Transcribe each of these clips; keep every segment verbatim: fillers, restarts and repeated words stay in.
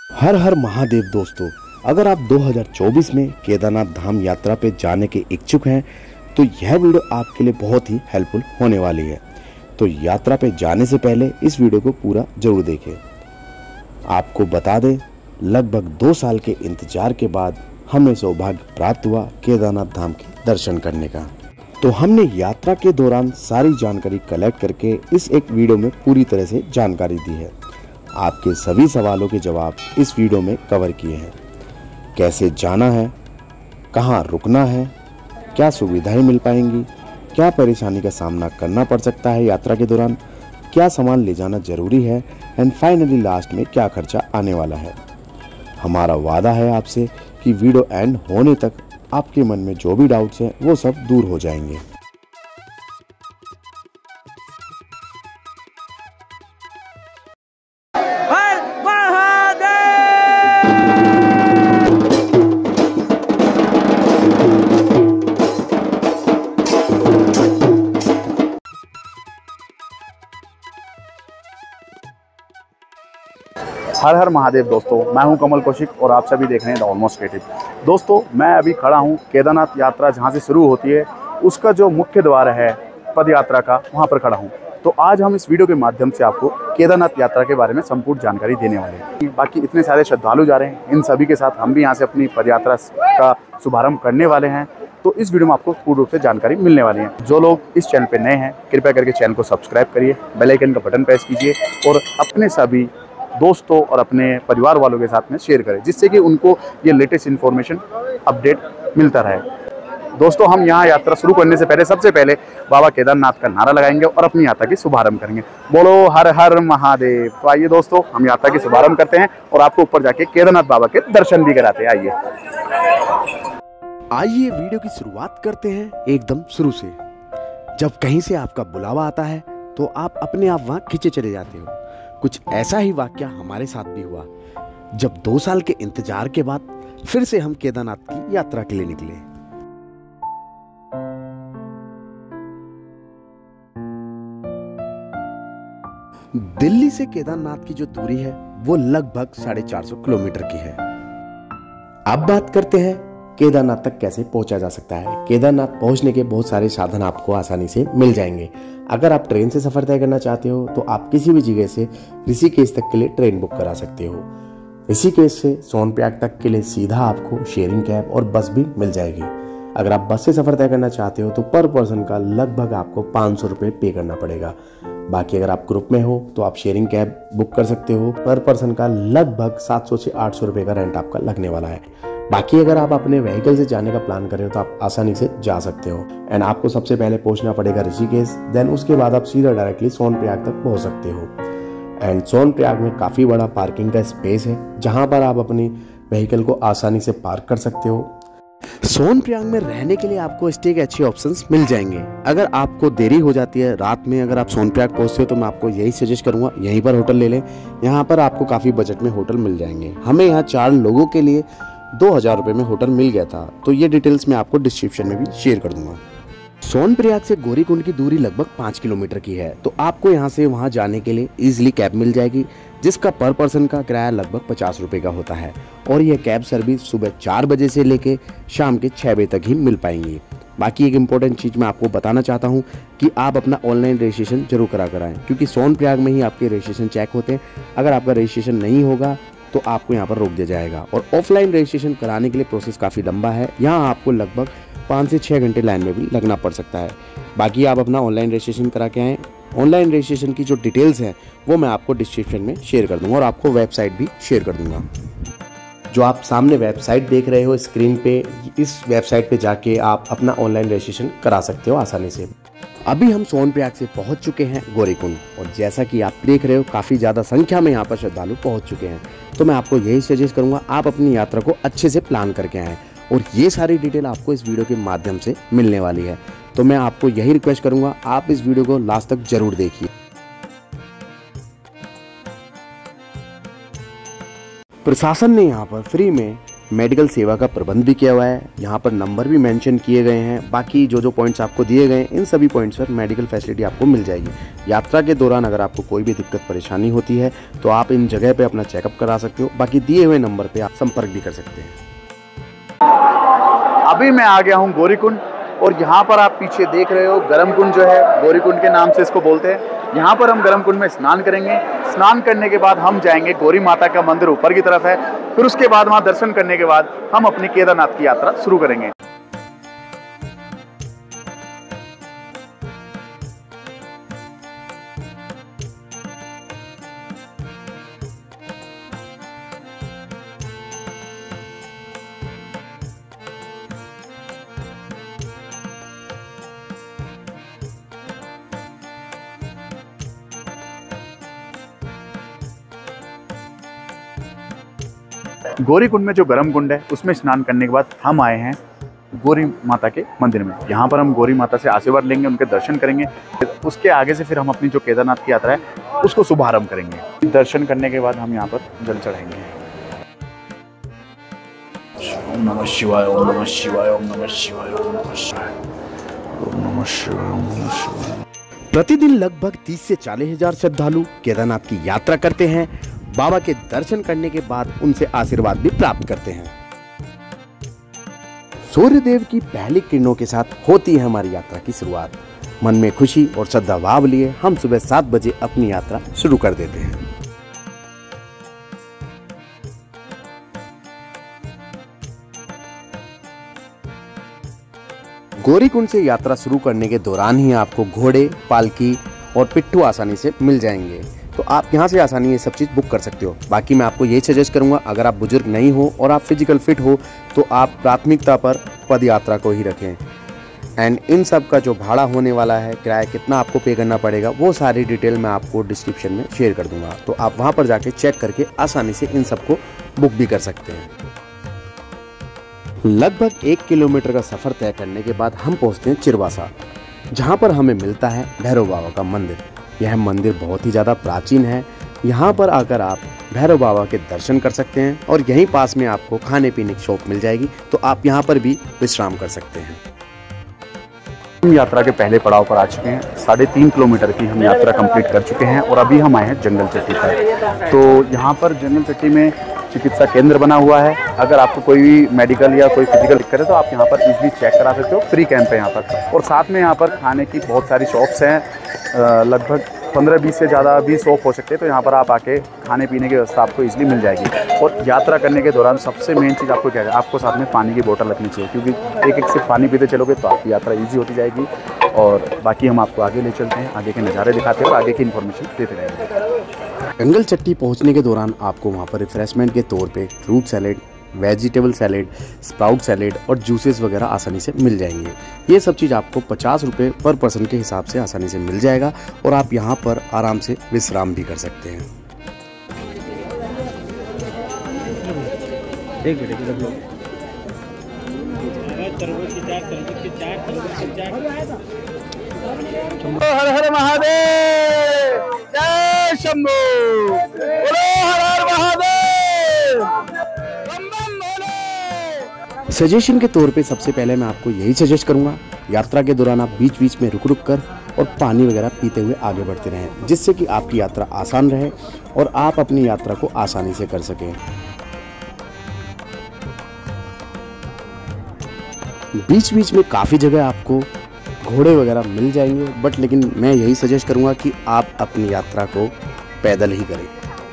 हर हर महादेव दोस्तों, अगर आप दो हज़ार चौबीस में केदारनाथ धाम यात्रा पे जाने के इच्छुक हैं तो यह वीडियो आपके लिए बहुत ही हेल्पफुल होने वाली है। तो यात्रा पे जाने से पहले इस वीडियो को पूरा जरूर देखें। आपको बता दें, लगभग दो साल के इंतजार के बाद हमें सौभाग्य प्राप्त हुआ केदारनाथ धाम के दर्शन करने का। तो हमने यात्रा के दौरान सारी जानकारी कलेक्ट करके इस एक वीडियो में पूरी तरह से जानकारी दी है। आपके सभी सवालों के जवाब इस वीडियो में कवर किए हैं। कैसे जाना है, कहाँ रुकना है, क्या सुविधाएं मिल पाएंगी, क्या परेशानी का सामना करना पड़ सकता है यात्रा के दौरान, क्या सामान ले जाना जरूरी है, एंड फाइनली लास्ट में क्या खर्चा आने वाला है। हमारा वादा है आपसे कि वीडियो एंड होने तक आपके मन में जो भी डाउट्स हैं वो सब दूर हो जाएंगे। हर हर महादेव दोस्तों, मैं हूं कमल कौशिक और आप सभी देख रहे हैं द ऑलमोस्ट क्रिएटिव। दोस्तों, मैं अभी खड़ा हूं केदारनाथ यात्रा जहां से शुरू होती है उसका जो मुख्य द्वार है पद यात्रा का, वहां पर खड़ा हूं। तो आज हम इस वीडियो के माध्यम से आपको केदारनाथ यात्रा के बारे में संपूर्ण जानकारी देने वाले हैं। बाकी इतने सारे श्रद्धालु जा रहे हैं, इन सभी के साथ हम भी यहाँ से अपनी पद यात्रा का शुभारंभ करने वाले हैं। तो इस वीडियो में आपको पूर्ण रूप से जानकारी मिलने वाली है। जो लोग इस चैनल पर नए हैं, कृपया करके चैनल को सब्सक्राइब करिए, बेल आइकन का बटन प्रेस कीजिए और अपने सभी दोस्तों और अपने परिवार वालों के साथ में शेयर करें, जिससे कि उनको ये लेटेस्ट इन्फॉर्मेशन अपडेट मिलता रहे। दोस्तों, हम यहाँ यात्रा शुरू करने से पहले सबसे पहले बाबा केदारनाथ का नारा लगाएंगे और अपनी यात्रा की शुभारंभ करेंगे। बोलो हर हर महादेव। तो आइए दोस्तों, हम यात्रा की शुभारंभ करते हैं और आपको ऊपर जाके केदारनाथ बाबा के दर्शन भी कराते हैं। आइए आइए वीडियो की शुरुआत करते हैं एकदम शुरू से। जब कहीं से आपका बुलावा आता है तो आप अपने आप वहां खींचे चले जाते हो। कुछ ऐसा ही वाकया हमारे साथ भी हुआ जब दो साल के इंतजार के बाद फिर से हम केदारनाथ की यात्रा के लिए निकले। दिल्ली से केदारनाथ की जो दूरी है वो लगभग साढ़े चार सौ किलोमीटर की है। अब बात करते हैं केदारनाथ तक कैसे पहुंचा जा सकता है। केदारनाथ पहुंचने के बहुत सारे साधन आपको आसानी से मिल जाएंगे। अगर आप ट्रेन से सफर तय करना चाहते हो तो आप किसी भी जगह से ऋषिकेश तक के लिए ट्रेन बुक करा सकते हो। ऋषिकेश से सोनप्रयाग तक के लिए सीधा आपको शेयरिंग कैब और बस भी मिल जाएगी। अगर आप बस से सफर तय करना चाहते हो तो पर पर्सन का लगभग आपको पाँच सौ रुपये पे करना पड़ेगा। बाकी अगर आप ग्रुप में हो तो आप शेयरिंग कैब बुक कर सकते हो। पर पर्सन का लगभग सात सौ से आठ सौ रुपये का रेंट आपका लगने वाला है। बाकी अगर आप अपने व्हीकल से जाने का प्लान कर रहे हो तो आप आसानी से जा सकते हो। एंड आपको सबसे पहले पहुंचना पड़ेगा ऋषिकेश, देन उसके बाद आप सीधा डायरेक्टली सोनप्रयाग तक पहुंच सकते हो। एंड सोनप्रयाग में काफ़ी बड़ा पार्किंग का स्पेस है जहां पर आप अपनी व्हीकल को आसानी से पार्क कर सकते हो। सोनप्रयाग में रहने के लिए आपको स्टे के अच्छे ऑप्शंस मिल जाएंगे। अगर आपको देरी हो जाती है रात में, अगर आप सोनप्रयाग पहुंचते हो तो मैं आपको यही सजेस्ट करूंगा यहीं पर होटल ले लें। यहाँ पर आपको काफ़ी बजट में होटल मिल जाएंगे। हमें यहाँ चार लोगों के लिए दो हजार रुपये में होटल मिल गया था। तो ये डिटेल्स मैं आपको डिस्क्रिप्शन में भी शेयर कर दूंगा। सोनप्रयाग से गौरीकुंड की दूरी लगभग पाँच किलोमीटर की है। तो आपको यहाँ से वहाँ जाने के लिए इजीली कैब मिल जाएगी, जिसका पर पर्सन का किराया लगभग पचास रुपये का होता है। और यह कैब सर्विस सुबह चार बजे से लेके शाम के छः बजे तक ही मिल पाएंगी। बाकी एक इम्पोर्टेंट चीज़ मैं आपको बताना चाहता हूँ कि आप अपना ऑनलाइन रजिस्ट्रेशन जरूर करा कराएं, क्योंकि सोनप्रयाग में ही आपके रजिस्ट्रेशन चेक होते हैं। अगर आपका रजिस्ट्रेशन नहीं होगा तो आपको यहाँ पर रोक दिया जाएगा। और ऑफलाइन रजिस्ट्रेशन कराने के लिए प्रोसेस काफ़ी लंबा है। यहाँ आपको लगभग पाँच से छः घंटे लाइन में भी लगना पड़ सकता है। बाकी आप अपना ऑनलाइन रजिस्ट्रेशन करा के आएँ। ऑनलाइन रजिस्ट्रेशन की जो डिटेल्स हैं वो मैं आपको डिस्क्रिप्शन में शेयर कर दूंगा और आपको वेबसाइट भी शेयर कर दूंगा। जो आप सामने वेबसाइट देख रहे हो स्क्रीन पे, इस वेबसाइट पे जाके आप अपना ऑनलाइन रजिस्ट्रेशन करा सकते हो आसानी से। अभी हम सोनप्रयाग से पहुंच चुके हैं गौरीकुंड, और जैसा कि आप देख रहे हो काफ़ी ज़्यादा संख्या में यहाँ पर श्रद्धालु पहुंच चुके हैं। तो मैं आपको यही सजेस्ट करूंगा आप अपनी यात्रा को अच्छे से प्लान करके आएँ, और ये सारी डिटेल आपको इस वीडियो के माध्यम से मिलने वाली है। तो मैं आपको यही रिक्वेस्ट करूंगा आप इस वीडियो को लास्ट तक जरूर देखिए। प्रशासन ने यहाँ पर फ्री में मेडिकल सेवा का प्रबंध भी किया हुआ है। यहाँ पर नंबर भी मेंशन किए गए हैं। बाकी जो जो पॉइंट्स आपको दिए गए हैं इन सभी पॉइंट्स पर मेडिकल फैसिलिटी आपको मिल जाएगी। यात्रा के दौरान अगर आपको कोई भी दिक्कत परेशानी होती है तो आप इन जगह पे अपना चेकअप करा सकते हो। बाकी दिए हुए नंबर पे आप संपर्क भी कर सकते हैं। अभी मैं आ गया हूँ गौरीकुंड और यहाँ पर आप पीछे देख रहे हो गरम कुंड जो है, गौरीकुंड के नाम से इसको बोलते हैं। यहाँ पर हम गरम कुंड में स्नान करेंगे। स्नान करने के बाद हम जाएंगे, गौरी माता का मंदिर ऊपर की तरफ है, फिर उसके बाद वहाँ दर्शन करने के बाद हम अपनी केदारनाथ की यात्रा शुरू करेंगे। गौरी कुंड में जो गरम कुंड है उसमें स्नान करने के बाद हम आए हैं गौरी माता के मंदिर में। यहाँ पर हम गौरी माता से आशीर्वाद लेंगे, उनके दर्शन करेंगे। उसके आगे से फिर हम अपनी जो केदारनाथ की यात्रा है उसको शुभारंभ करेंगे। दर्शन करने के बाद हम यहाँ पर जल चढ़ाएंगे। ओम नमः शिवाय, ओम नमः शिवाय, ओम नमः शिवाय, ओम नमः शिवाय, ओम नमः शिवाय, ओम नमः शिवाय। प्रतिदिन लगभग तीस से चालीस हजार श्रद्धालु केदारनाथ की यात्रा करते हैं। बाबा के दर्शन करने के बाद उनसे आशीर्वाद भी प्राप्त करते हैं। सूर्यदेव की पहली किरणों के साथ होती है हमारी यात्रा की शुरुआत। मन में खुशी और श्रद्धा भाव लिए हम सुबह सात बजे अपनी यात्रा शुरू कर देते हैं। गौरीकुंड से यात्रा शुरू करने के दौरान ही आपको घोड़े, पालकी और पिट्ठू आसानी से मिल जाएंगे, तो आप यहाँ से आसानी ये सब चीज़ बुक कर सकते हो। बाकी मैं आपको यही सजेस्ट करूँगा, अगर आप बुजुर्ग नहीं हो और आप फिजिकल फिट हो तो आप प्राथमिकता पर पद यात्रा को ही रखें। एंड इन सब का जो भाड़ा होने वाला है, किराया कितना आपको पे करना पड़ेगा, वो सारी डिटेल मैं आपको डिस्क्रिप्शन में शेयर कर दूंगा, तो आप वहाँ पर जाके चेक करके आसानी से इन सबको बुक भी कर सकते हैं। लगभग एक किलोमीटर का सफ़र तय करने के बाद हम पहुँचते हैं चिरवासा, जहाँ पर हमें मिलता है भैरव बाबा का मंदिर। यह मंदिर बहुत ही ज़्यादा प्राचीन है। यहाँ पर आकर आप भैरव बाबा के दर्शन कर सकते हैं और यहीं पास में आपको खाने पीने की शॉप मिल जाएगी, तो आप यहाँ पर भी विश्राम कर सकते हैं। हम यात्रा के पहले पड़ाव पर आ चुके हैं। साढ़े तीन किलोमीटर की हम यात्रा कंप्लीट कर चुके हैं और अभी हम आए हैं जंगल चट्टी पर। तो यहाँ पर जंगल चट्टी में चिकित्सा केंद्र बना हुआ है। अगर आपको कोई भी मेडिकल या कोई फिजिकल दिक्कत है तो आप यहाँ पर इजीली चेक करा सकते हो। फ्री कैंप है यहाँ पर, और साथ में यहाँ पर खाने की बहुत सारी शॉप्स हैं। लगभग पंद्रह बीस से ज़्यादा भी शॉप हो सकते हैं, तो यहाँ पर आप आके खाने पीने की व्यवस्था आपको इजीली मिल जाएगी। और यात्रा करने के दौरान सबसे मेन चीज़ आपको क्या है, आपको साथ में पानी की बोतल रखनी चाहिए, क्योंकि एक एक से पानी पीते चलोगे तो आपकी यात्रा ईजी होती जाएगी। और बाकी हम आपको आगे ले चलते हैं, आगे के नज़ारे दिखाते हैं और आगे की इन्फॉर्मेशन देते रहेंगे। जंगल चट्टी पहुंचने के दौरान आपको वहां पर रिफ्रेशमेंट के तौर पे fruit salad, vegetable salad, sprout salad और जूसेस वगैरह आसानी से मिल जाएंगे। ये सब चीज़ आपको पचास रुपये पर पर्सन के हिसाब से आसानी से मिल जाएगा और आप यहाँ पर आराम से विश्राम भी कर सकते हैं। एक हर हर महादेव, जय शंभू, हर हर महादेव। सजेशन के तौर पे सबसे पहले मैं आपको यही सजेस्ट करूंगा, यात्रा के दौरान आप बीच बीच में रुक रुक कर और पानी वगैरह पीते हुए आगे बढ़ते रहें, जिससे कि आपकी यात्रा आसान रहे और आप अपनी यात्रा को आसानी से कर सकें। बीच बीच में काफ़ी जगह आपको घोड़े वगैरह मिल जाएंगे, बट लेकिन मैं यही सजेस्ट करूंगा कि आप अपनी यात्रा को पैदल ही करें।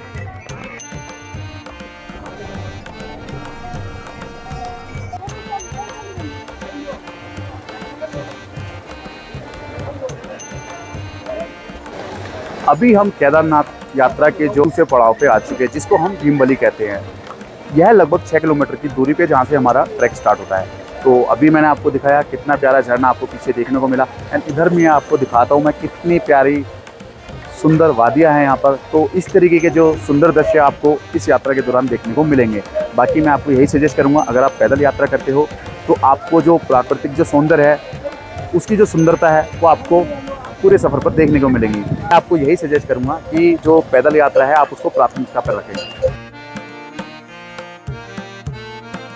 अभी हम केदारनाथ यात्रा के जो दूसरे पड़ाव पे आ चुके हैं, जिसको हम भीमबली कहते हैं। यह लगभग छः किलोमीटर की दूरी पे जहाँ से हमारा ट्रैक स्टार्ट होता है। तो अभी मैंने आपको दिखाया कितना प्यारा झरना आपको पीछे देखने को मिला, एंड इधर मैं आपको दिखाता हूँ मैं कितनी प्यारी सुंदर वादियाँ हैं यहाँ पर। तो इस तरीके के जो सुंदर दृश्य आपको इस यात्रा के दौरान देखने को मिलेंगे। बाकी मैं आपको यही सजेस्ट करूँगा, अगर आप पैदल यात्रा करते हो तो आपको जो प्राकृतिक जो सौंदर्य है, उसकी जो सुंदरता है वो आपको पूरे सफ़र पर देखने को मिलेंगी। मैं आपको यही सजेस्ट करूँगा कि जो पैदल यात्रा है आप उसको प्राथमिकता पर रखें।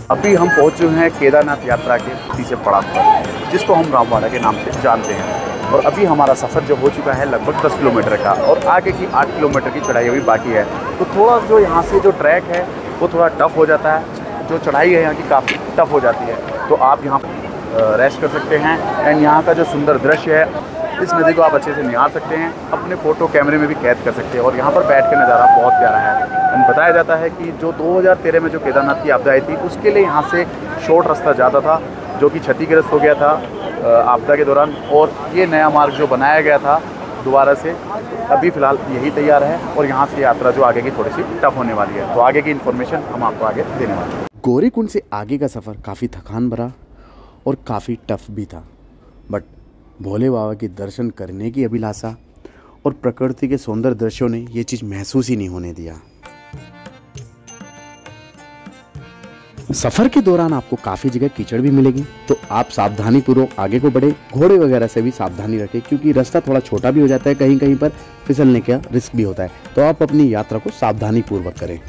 अभी हम पहुँच चुके हैं केदारनाथ यात्रा के तीसरे पड़ाव पर, जिसको हम रामबाड़ा के नाम से जानते हैं। और अभी हमारा सफ़र जो हो चुका है लगभग दस किलोमीटर का, और आगे की आठ किलोमीटर की चढ़ाई अभी बाकी है। तो थोड़ा जो यहाँ से जो ट्रैक है वो थोड़ा टफ हो जाता है, जो चढ़ाई है यहाँ की काफ़ी टफ हो जाती है। तो आप यहाँ रेस्ट कर सकते हैं, एंड यहाँ का जो सुंदर दृश्य है, इस नदी को आप अच्छे से निहार सकते हैं, अपने फ़ोटो कैमरे में भी कैद कर सकते हैं। और यहाँ पर बैठ कर नज़ारा बहुत प्यारा है। एंड बताया जाता है कि जो दो हज़ार तेरह में जो केदारनाथ की आपदा आई थी, उसके लिए यहाँ से शॉर्ट रास्ता ज़्यादा था, जो कि क्षतिग्रस्त हो गया था आपदा के दौरान, और ये नया मार्ग जो बनाया गया था दोबारा से, अभी फ़िलहाल यही तैयार है। और यहाँ से यात्रा जो आगे की थोड़ी सी टफ होने वाली है, तो आगे की इन्फॉर्मेशन हम आपको आगे देने वाले हैं। गौरीकुंड से आगे का सफ़र काफ़ी थकान भरा और काफ़ी टफ भी था, बट भोले बाबा के दर्शन करने की अभिलाषा और प्रकृति के सुंदर दृश्यों ने ये चीज़ महसूस ही नहीं होने दिया। सफ़र के दौरान आपको काफ़ी जगह कीचड़ भी मिलेगी, तो आप सावधानी पूर्वक आगे को बढ़े। घोड़े वगैरह से भी सावधानी रखें, क्योंकि रास्ता थोड़ा छोटा भी हो जाता है, कहीं कहीं पर फिसलने का रिस्क भी होता है। तो आप अपनी यात्रा को सावधानी पूर्वक करें।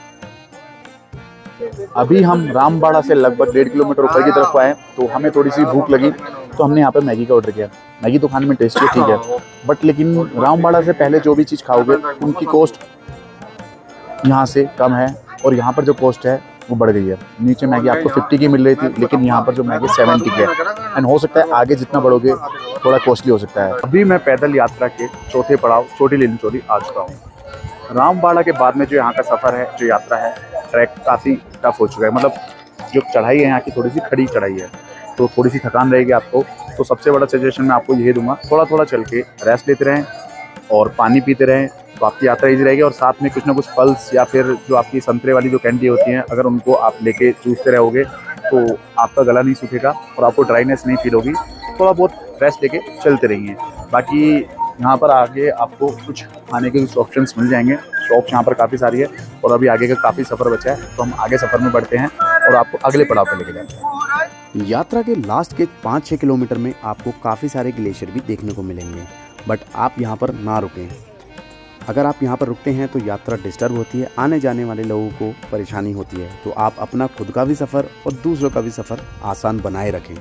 अभी हम रामबाड़ा से लगभग डेढ़ किलोमीटर ऊपर की तरफ आए, तो हमें थोड़ी सी भूख लगी, तो हमने यहाँ पे मैगी का ऑर्डर किया। मैगी तो खाने में टेस्टी ठीक है, बट लेकिन रामबाड़ा से पहले जो भी चीज़ खाओगे उनकी कॉस्ट यहाँ से कम है, और यहाँ पर जो कॉस्ट है वो बढ़ गई है। नीचे मैगी आपको पचास की मिल रही थी, लेकिन यहाँ पर जो मैगी सत्तर की है। एंड हो सकता है आगे जितना बढ़ोगे थोड़ा कॉस्टली हो सकता है। अभी मैं पैदल यात्रा के चौथे पड़ाव छोटी लिनचोली आ चुका हूँ। रामबाड़ा के बाद में जो यहाँ का सफ़र है, जो यात्रा है, ट्रैक काफ़ी टफ हो चुका है। मतलब जो चढ़ाई है यहाँ की थोड़ी सी खड़ी चढ़ाई है, तो थोड़ी सी थकान रहेगी आपको। तो सबसे बड़ा सजेशन मैं आपको यही दूंगा, थोड़ा थोड़ा चल के रेस्ट लेते रहें और पानी पीते रहें, तो आपकी यात्रा ईजी रहेगी। और साथ में कुछ ना कुछ फल्स या फिर जो आपकी संतरे वाली जो कैंडी होती हैं, अगर उनको आप लेके चूसते रहोगे तो आपका गला नहीं सूखेगा और आपको ड्राइनेस नहीं फील होगी। थोड़ा बहुत रेस्ट लेके चलते रहिए। बाकी यहाँ पर आगे आपको कुछ खाने के कुछ ऑप्शंस मिल जाएंगे। शॉप्स यहाँ पर काफ़ी सारी है, और अभी आगे का काफ़ी सफ़र बचा है, तो हम आगे सफ़र में बढ़ते हैं और आपको अगले पड़ाव पर लेके जाएंगे। यात्रा के लास्ट के पाँच छः किलोमीटर में आपको काफ़ी सारे ग्लेशियर भी देखने को मिलेंगे, बट आप यहाँ पर ना रुकें। अगर आप यहाँ पर रुकते हैं तो यात्रा डिस्टर्ब होती है, आने जाने वाले लोगों को परेशानी होती है। तो आप अपना खुद का भी सफ़र और दूसरों का भी सफ़र आसान बनाए रखें।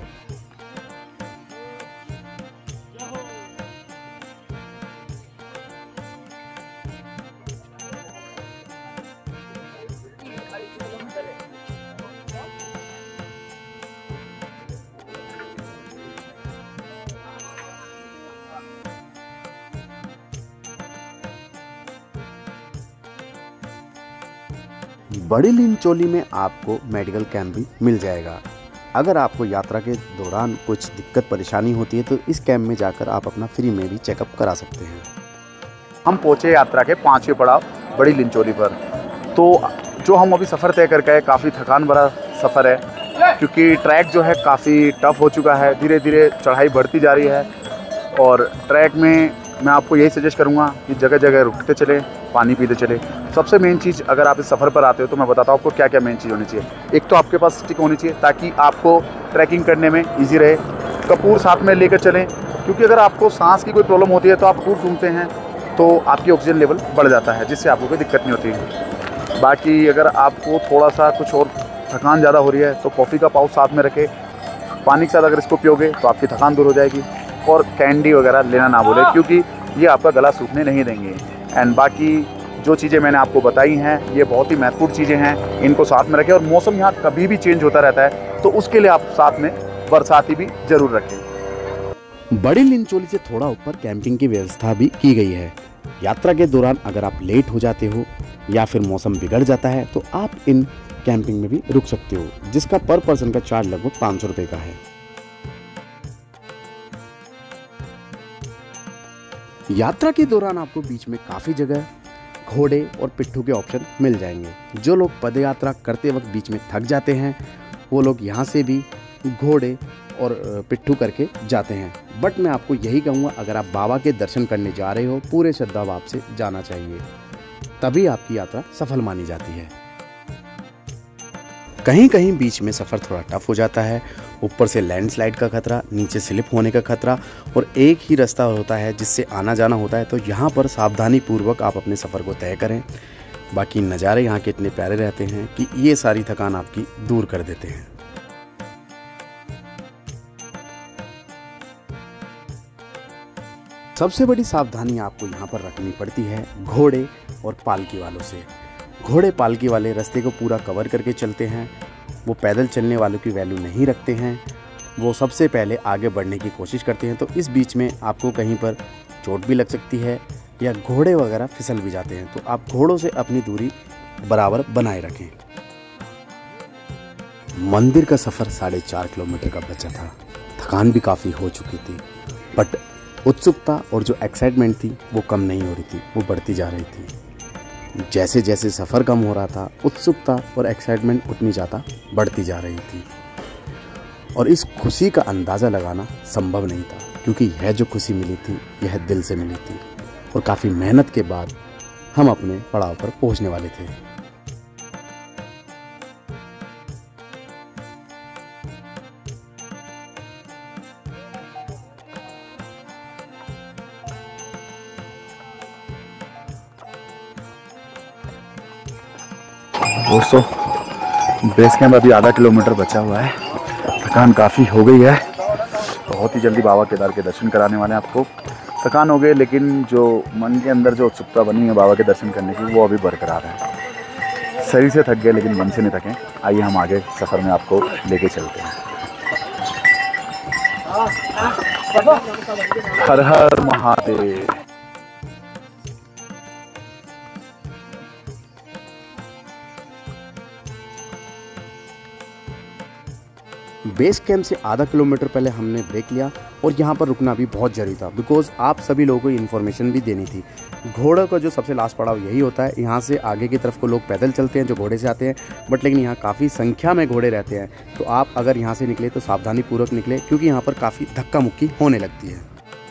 बड़ी लिनचोली में आपको मेडिकल कैंप भी मिल जाएगा। अगर आपको यात्रा के दौरान कुछ दिक्कत परेशानी होती है तो इस कैंप में जाकर आप अपना फ्री में भी चेकअप करा सकते हैं। हम पहुँचे यात्रा के पाँचवें पड़ाव बड़ी लिनचोली पर। तो जो हम अभी सफ़र तय कर गए, काफ़ी थकान भरा सफ़र है, क्योंकि ट्रैक जो है काफ़ी टफ हो चुका है। धीरे धीरे चढ़ाई बढ़ती जा रही है, और ट्रैक में मैं आपको यही सजेस्ट करूंगा कि जगह जगह रुकते चले, पानी पीते चले। सबसे मेन चीज़, अगर आप इस सफ़र पर आते हो तो मैं बताता हूँ आपको क्या क्या मेन चीज़ होनी चाहिए। एक तो आपके पास स्टिक होनी चाहिए, ताकि आपको ट्रैकिंग करने में इजी रहे। कपूर साथ में लेकर चलें, क्योंकि अगर आपको सांस की कोई प्रॉब्लम होती है तो आप कपूर सूंघते हैं तो आपकी ऑक्सीजन लेवल बढ़ जाता है, जिससे आपको कोई दिक्कत नहीं होती। बाकी अगर आपको थोड़ा सा कुछ और थकान ज़्यादा हो रही है तो कॉफ़ी का पाउच साथ में रखें। पानी के साथ अगर इसको पियोगे तो आपकी थकान दूर हो जाएगी। और कैंडी वगैरह लेना ना भूलें, क्योंकि ये आपका गला सूखने नहीं देंगे। एंड बाकी जो चीज़ें मैंने आपको बताई हैं, ये बहुत ही महत्वपूर्ण चीज़ें हैं, इनको साथ में रखें। और मौसम यहाँ कभी भी चेंज होता रहता है, तो उसके लिए आप साथ में बरसाती भी ज़रूर रखें। बड़ी लिनचोली से थोड़ा ऊपर कैंपिंग की व्यवस्था भी की गई है। यात्रा के दौरान अगर आप लेट हो जाते हो या फिर मौसम बिगड़ जाता है तो आप इन कैंपिंग में भी रुक सकते हो, जिसका पर पर्सन का चार्ज लगभग पाँच सौ रुपये का है। यात्रा के दौरान आपको बीच में काफ़ी जगह घोड़े और पिट्ठू के ऑप्शन मिल जाएंगे। जो लोग पद यात्रा करते वक्त बीच में थक जाते हैं, वो लोग यहाँ से भी घोड़े और पिट्ठू करके जाते हैं। बट मैं आपको यही कहूँगा, अगर आप बाबा के दर्शन करने जा रहे हो, पूरे श्रद्धा भाव से जाना चाहिए, तभी आपकी यात्रा सफल मानी जाती है। कहीं कहीं बीच में सफ़र थोड़ा टफ हो जाता है, ऊपर से लैंडस्लाइड का खतरा, नीचे स्लिप होने का खतरा, और एक ही रास्ता होता है जिससे आना जाना होता है। तो यहाँ पर सावधानी पूर्वक आप अपने सफ़र को तय करें। बाकी नज़ारे यहाँ के इतने प्यारे रहते हैं कि ये सारी थकान आपकी दूर कर देते हैं। सबसे बड़ी सावधानी आपको यहाँ पर रखनी पड़ती है घोड़े और पालकी वालों से। घोड़े पालकी वाले रास्ते को पूरा कवर करके चलते हैं, वो पैदल चलने वालों की वैल्यू नहीं रखते हैं, वो सबसे पहले आगे बढ़ने की कोशिश करते हैं। तो इस बीच में आपको कहीं पर चोट भी लग सकती है या घोड़े वगैरह फिसल भी जाते हैं, तो आप घोड़ों से अपनी दूरी बराबर बनाए रखें। मंदिर का सफ़र साढ़े चार किलोमीटर का बचा था। थकान भी काफ़ी हो चुकी थी, बट उत्सुकता और जो एक्साइटमेंट थी वो कम नहीं हो रही थी, वो बढ़ती जा रही थी। जैसे जैसे सफ़र कम हो रहा था, उत्सुकता और एक्साइटमेंट उतनी ज़्यादा बढ़ती जा रही थी। और इस खुशी का अंदाज़ा लगाना संभव नहीं था, क्योंकि यह जो खुशी मिली थी यह दिल से मिली थी और काफ़ी मेहनत के बाद हम अपने पड़ाव पर पहुंचने वाले थे। दोस्तों, बेस कैंप अभी आधा किलोमीटर बचा हुआ है। थकान काफ़ी हो गई है। बहुत ही जल्दी बाबा केदार के दर्शन कराने वाले हैं आपको। थकान हो गई, लेकिन जो मन के अंदर जो उत्सुकता बनी है बाबा के दर्शन करने की, वो अभी बरकरार है। शरीर से थक गए लेकिन मन से नहीं थके। आइए हम आगे सफ़र में आपको लेके चलते हैं। हर हर महादेव। बेस कैंप से आधा किलोमीटर पहले हमने ब्रेक लिया और यहाँ पर रुकना भी बहुत ज़रूरी था, बिकॉज आप सभी लोगों को इन्फॉर्मेशन भी देनी थी। घोड़ों का जो सबसे लास्ट पड़ाव यही होता है। यहाँ से आगे की तरफ को लोग पैदल चलते हैं जो घोड़े से आते हैं, बट लेकिन यहाँ काफ़ी संख्या में घोड़े रहते हैं। तो आप अगर यहाँ से निकले तो सावधानी पूर्वक निकले, क्योंकि यहाँ पर काफ़ी धक्का मुक्की होने लगती है।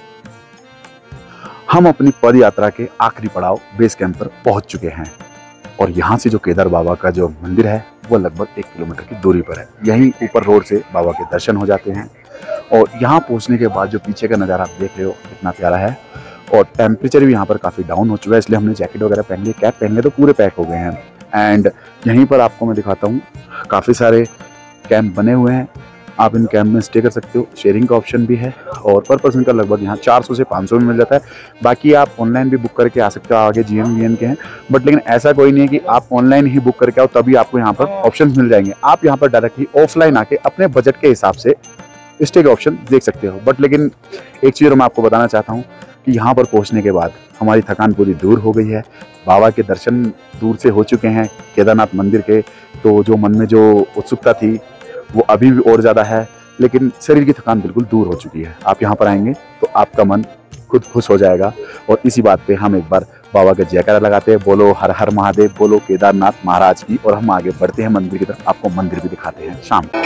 हम अपनी पद यात्रा के आखिरी पड़ाव बेस कैंप पर पहुँच चुके हैं और यहाँ से जो केदार बाबा का जो मंदिर है वो लगभग एक किलोमीटर की दूरी पर है। यहीं ऊपर रोड से बाबा के दर्शन हो जाते हैं और यहाँ पहुँचने के बाद जो पीछे का नज़ारा आप देख रहे हो कितना प्यारा है। और टेम्परेचर भी यहाँ पर काफ़ी डाउन हो चुका है, इसलिए हमने जैकेट वगैरह पहन ली, कैप पहन लिया, तो पूरे पैक हो गए हैं। एंड यहीं पर आपको मैं दिखाता हूँ, काफ़ी सारे कैंप बने हुए हैं। आप इन कैंप में स्टे कर सकते हो। शेयरिंग का ऑप्शन भी है और पर पर्सन का लगभग यहाँ चार सौ से पाँच सौ में मिल जाता है। बाकी आप ऑनलाइन भी बुक करके आ सकते हो, आगे जी एम वी एन के हैं। बट लेकिन ऐसा कोई नहीं है कि आप ऑनलाइन ही बुक करके आओ तभी आपको यहाँ पर ऑप्शंस मिल जाएंगे। आप यहाँ पर डायरेक्टली ऑफलाइन आके अपने बजट के हिसाब से स्टे के ऑप्शन देख सकते हो। बट लेकिन एक चीज़ मैं आपको बताना चाहता हूँ कि यहाँ पर पहुँचने के बाद हमारी थकान पूरी दूर हो गई है। बाबा के दर्शन दूर से हो चुके हैं केदारनाथ मंदिर के, तो जो मन में जो उत्सुकता थी वो अभी भी और ज़्यादा है, लेकिन शरीर की थकान बिल्कुल दूर हो चुकी है। आप यहाँ पर आएंगे तो आपका मन खुद खुश हो जाएगा। और इसी बात पे हम एक बार बाबा का जयकारा लगाते हैं, बोलो हर हर महादेव, बोलो केदारनाथ महाराज की। और हम आगे बढ़ते हैं मंदिर की तरफ, आपको मंदिर भी दिखाते हैं शाम को।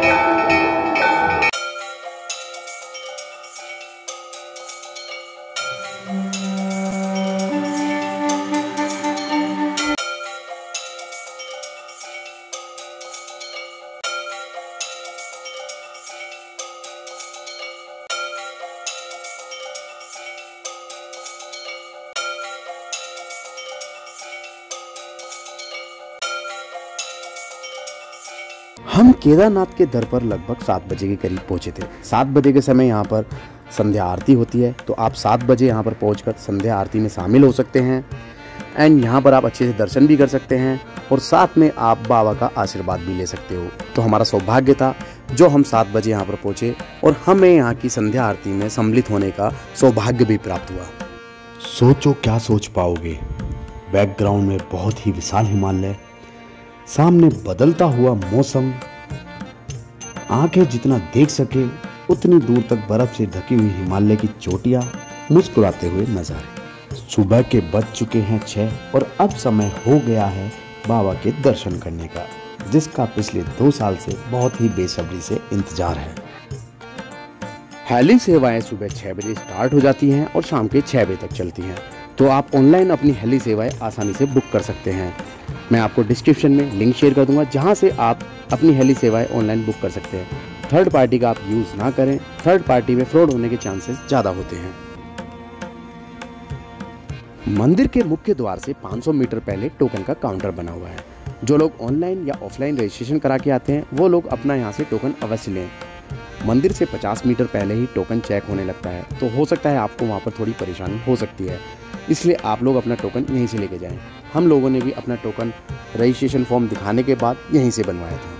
हम केदारनाथ के दर पर लगभग सात बजे के करीब पहुंचे थे। सात बजे के समय यहाँ पर संध्या आरती होती है, तो आप सात बजे यहाँ पर पहुंचकर संध्या आरती में शामिल हो सकते हैं। एंड यहाँ पर आप अच्छे से दर्शन भी कर सकते हैं और साथ में आप बाबा का आशीर्वाद भी ले सकते हो। तो हमारा सौभाग्य था जो हम सात बजे यहाँ पर पहुँचे और हमें यहाँ की संध्या आरती में सम्मिलित होने का सौभाग्य भी प्राप्त हुआ। सोचो क्या सोच पाओगे, बैकग्राउंड में बहुत ही विशाल हिमालय, सामने बदलता हुआ मौसम, आंखें जितना देख सके उतनी दूर तक बर्फ से ढकी हुई हिमालय की चोटियां, मुस्कुराते हुए नजारे। सुबह के बज चुके हैं छह और अब समय हो गया है बाबा के दर्शन करने का, जिसका पिछले दो साल से बहुत ही बेसब्री से इंतजार है। हेली सेवाएं सुबह छह बजे स्टार्ट हो जाती हैं और शाम के छह बजे तक चलती हैं, तो आप ऑनलाइन अपनी हेली सेवाएं आसानी से बुक कर सकते हैं। मैं आपको डिस्क्रिप्शन में लिंक शेयर कर दूंगा जहां से आप अपनी हेली सेवाएं ऑनलाइन बुक कर सकते हैं। थर्ड पार्टी का आप यूज़ ना करें, थर्ड पार्टी में फ्रॉड होने के चांसेस ज़्यादा होते हैं। मंदिर के मुख्य द्वार से पाँच सौ मीटर पहले टोकन का काउंटर बना हुआ है। जो लोग ऑनलाइन या ऑफलाइन रजिस्ट्रेशन करा के आते हैं वो लोग अपना यहाँ से टोकन अवश्य लें। मंदिर से पचास मीटर पहले ही टोकन चेक होने लगता है, तो हो सकता है आपको वहाँ पर थोड़ी परेशानी हो सकती है, इसलिए आप लोग अपना टोकन यहीं से लेके जाएं। हम लोगों ने भी अपना टोकन रजिस्ट्रेशन फॉर्म दिखाने के बाद यहीं से बनवाया था।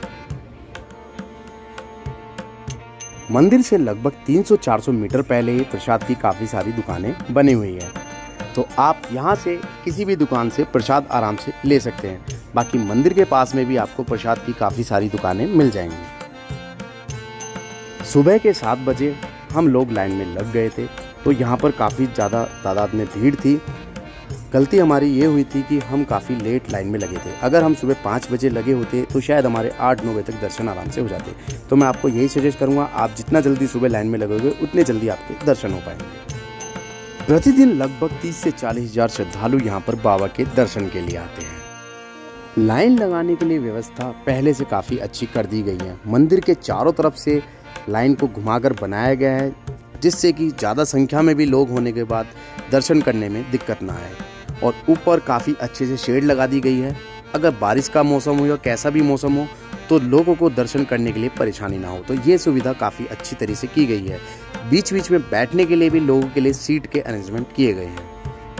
मंदिर से लगभग तीन सौ चार सौ मीटर पहले ही प्रसाद की काफ़ी सारी दुकानें बनी हुई है, तो आप यहाँ से किसी भी दुकान से प्रसाद आराम से ले सकते हैं। बाकी मंदिर के पास में भी आपको प्रसाद की काफ़ी सारी दुकानें मिल जाएंगी। सुबह के सात बजे हम लोग लाइन में लग गए थे, तो यहाँ पर काफ़ी ज़्यादा तादाद में भीड़ थी। गलती हमारी ये हुई थी कि हम काफ़ी लेट लाइन में लगे थे। अगर हम सुबह पाँच बजे लगे होते तो शायद हमारे आठ नौ बजे तक दर्शन आराम से हो जाते। तो मैं आपको यही सजेस्ट करूँगा, आप जितना जल्दी सुबह लाइन में लगोगे उतने जल्दी आपके दर्शन हो पाएंगे। प्रतिदिन लगभग तीस से चालीस हज़ार श्रद्धालु यहाँ पर बाबा के दर्शन के लिए आते हैं। लाइन लगाने के लिए व्यवस्था पहले से काफ़ी अच्छी कर दी गई है। मंदिर के चारों तरफ से लाइन को घुमाकर बनाया गया है, जिससे कि ज़्यादा संख्या में भी लोग होने के बाद दर्शन करने में दिक्कत ना आए। और ऊपर काफ़ी अच्छे से शेड लगा दी गई है। अगर बारिश का मौसम हो या कैसा भी मौसम हो तो लोगों को दर्शन करने के लिए परेशानी ना हो, तो ये सुविधा काफ़ी अच्छी तरीके से की गई है। बीच बीच में बैठने के लिए भी लोगों के लिए सीट के अरेंजमेंट किए गए हैं।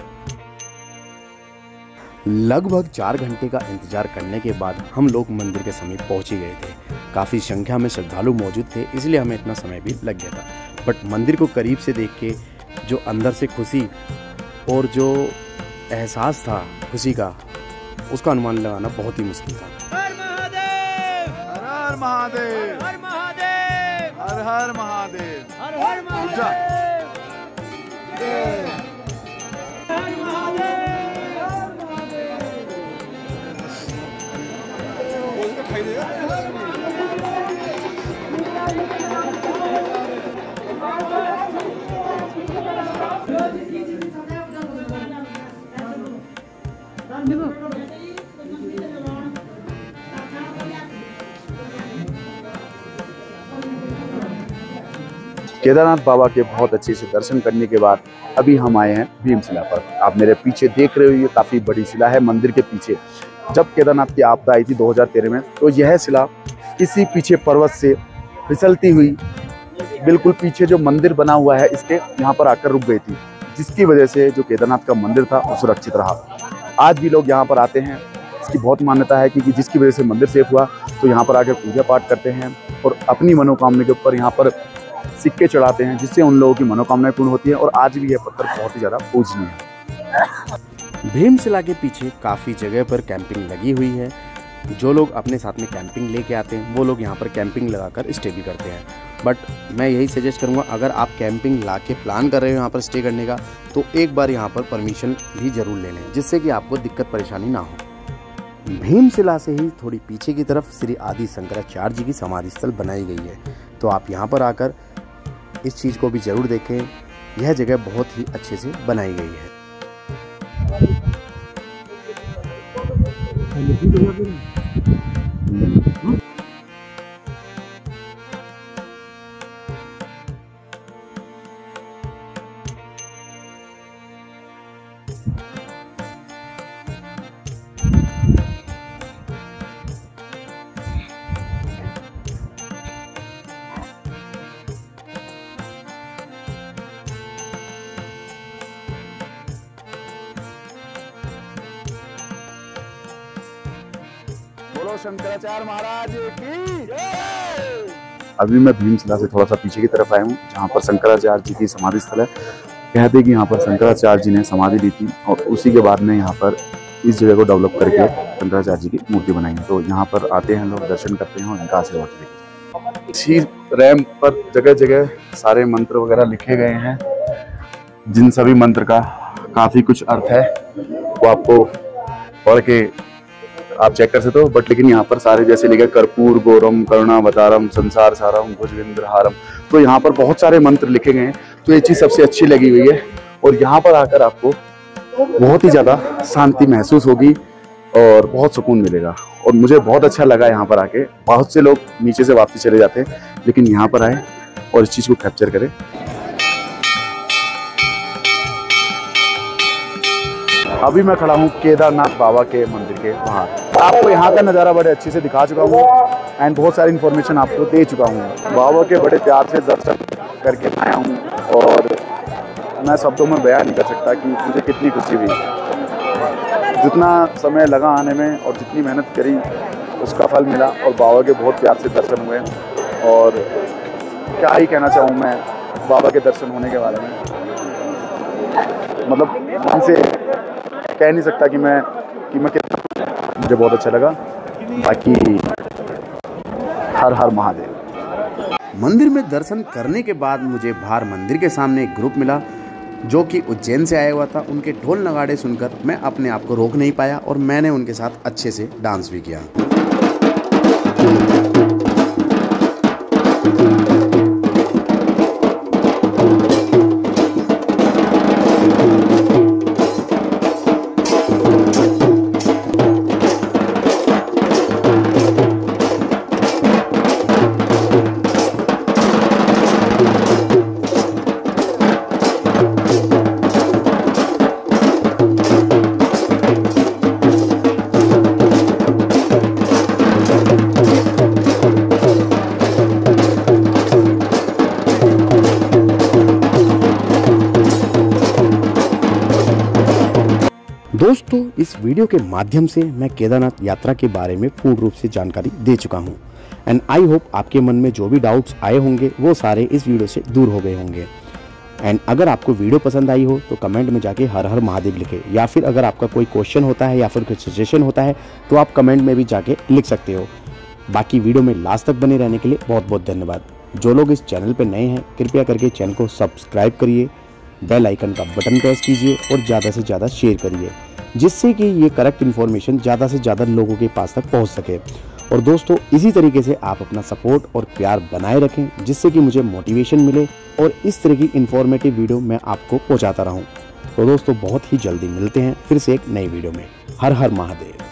लगभग चार घंटे का इंतजार करने के बाद हम लोग मंदिर के समीप पहुंच ही गए थे। काफ़ी संख्या में श्रद्धालु मौजूद थे, इसलिए हमें इतना समय भी लग गया था। बट मंदिर को करीब से देख के जो अंदर से खुशी और जो एहसास था खुशी का, उसका अनुमान लगाना बहुत ही मुश्किल था। हर महादेव, हर हर महादेव, हर महादेव, हर हर महादेव, हर हर महादेव। केदारनाथ बाबा के बहुत अच्छे से दर्शन करने के बाद अभी हम आए हैं भीमशिला पर। आप मेरे पीछे देख रहे हो, ये काफ़ी बड़ी शिला है मंदिर के पीछे। जब केदारनाथ की आपदा आई थी दो हज़ार तेरह में, तो यह शिला किसी पीछे पर्वत से फिसलती हुई बिल्कुल पीछे जो मंदिर बना हुआ है इसके यहाँ पर आकर रुक गई थी, जिसकी वजह से जो केदारनाथ का मंदिर था वो सुरक्षित रहा। आज भी लोग यहाँ पर आते हैं। इसकी बहुत मान्यता है कि जिसकी वजह से मंदिर सेफ हुआ, तो यहाँ पर आकर पूजा पाठ करते हैं और अपनी मनोकामना के ऊपर यहाँ पर सिक्के चढ़ाते हैं, जिससे उन लोगों की मनोकामनाएं पूर्ण होती है। और आज भी यह पत्थर बहुत ही ज़्यादा पूजनीय है। भीमशिला के पीछे काफ़ी जगह पर कैंपिंग लगी हुई है। जो लोग अपने साथ में कैंपिंग लेके आते हैं वो लोग यहाँ पर कैंपिंग लगाकर स्टे भी करते हैं। बट मैं यही सजेस्ट करूँगा, अगर आप कैंपिंग ला के प्लान कर रहे हो यहाँ पर स्टे करने का, तो एक बार यहाँ पर परमिशन भी ज़रूर ले लें, जिससे कि आपको दिक्कत परेशानी ना हो। भीमशिला से ही थोड़ी पीछे की तरफ श्री आदि शंकराचार्य जी की समाधि स्थल बनाई गई है, तो आप यहाँ पर आकर इस चीज़ को भी ज़रूर देखें। यह जगह बहुत ही अच्छे से बनाई गई है। बोलो शंकराचार्य महाराज की जय। अभी मैं भीमशिला से थोड़ा सा पीछे की तरफ आया हूँ, जहाँ पर शंकराचार्य जी की समाधि स्थल है। कहते हैं कि यहाँ पर शंकराचार्य जी ने समाधि ली थी और उसी के बाद में यहाँ पर इस जगह को डेवलप करके शंकराचार्य जी की मूर्ति बनाई है। तो यहाँ पर आते हैं लोग, दर्शन करते हैं और इनका आशीर्वाद लेते हैं। इसी रैंप पर जगह जगह सारे मंत्र वगैरह लिखे गए हैं, जिन सभी मंत्र का काफ़ी कुछ अर्थ है, वो आपको पढ़ के आप चेक कर सकते हो। बट लेकिन यहाँ पर सारे जैसे लिखे कर्पूर गौरम करुणावतारम संसार सारम भुजगेंद्रहारम, तो यहाँ पर बहुत सारे मंत्र लिखे गए हैं। तो ये चीज़ सबसे अच्छी लगी हुई है और यहाँ पर आकर आपको बहुत ही ज़्यादा शांति महसूस होगी और बहुत सुकून मिलेगा। और मुझे बहुत अच्छा लगा यहाँ पर आके। बहुत से लोग नीचे से वापस चले जाते हैं, लेकिन यहाँ पर आए और इस चीज़ को कैप्चर करें। अभी मैं खड़ा हूँ केदारनाथ बाबा के मंदिर के बाहर। आपको यहाँ का नज़ारा बड़े अच्छे से दिखा चुका हूँ एंड बहुत सारी इन्फॉर्मेशन आपको दे चुका हूँ। बाबा के बड़े प्यार से दर्शन करके आया हूँ और मैं शब्दों में बयान नहीं कर सकता कि मुझे कितनी खुशी हुई। जितना समय लगा आने में और जितनी मेहनत करी उसका फल मिला और बाबा के बहुत प्यार से दर्शन हुए। और क्या ही कहना चाहूँ मैं बाबा के दर्शन होने के बारे में, मतलब उनसे कह नहीं सकता कि मैं कि मैं कितना, मुझे बहुत अच्छा लगा। बाकी हर हर महादेव। मंदिर में दर्शन करने के बाद मुझे बाहर मंदिर के सामने एक ग्रुप मिला जो कि उज्जैन से आया हुआ था। उनके ढोल नगाड़े सुनकर मैं अपने आप को रोक नहीं पाया और मैंने उनके साथ अच्छे से डांस भी किया। दोस्तों, इस वीडियो के माध्यम से मैं केदारनाथ यात्रा के बारे में पूर्ण रूप से जानकारी दे चुका हूं एंड आई होप आपके मन में जो भी डाउट्स आए होंगे वो सारे इस वीडियो से दूर हो गए होंगे। एंड अगर आपको वीडियो पसंद आई हो तो कमेंट में जाके हर हर महादेव लिखें, या फिर अगर आपका कोई क्वेश्चन होता है या फिर कोई सजेशन होता है तो आप कमेंट में भी जाके लिख सकते हो। बाकी वीडियो में लास्ट तक बने रहने के लिए बहुत बहुत धन्यवाद। जो लोग इस चैनल पर नए हैं कृपया करके चैनल को सब्सक्राइब करिए, बेल आइकन का बटन प्रेस कीजिए और ज़्यादा से ज़्यादा शेयर करिए, जिससे कि ये करेक्ट इन्फॉर्मेशन ज़्यादा से ज़्यादा लोगों के पास तक पहुंच सके। और दोस्तों, इसी तरीके से आप अपना सपोर्ट और प्यार बनाए रखें, जिससे कि मुझे मोटिवेशन मिले और इस तरह की इन्फॉर्मेटिव वीडियो मैं आपको पहुंचाता रहूं। तो दोस्तों, बहुत ही जल्दी मिलते हैं फिर से एक नई वीडियो में। हर हर महादेव।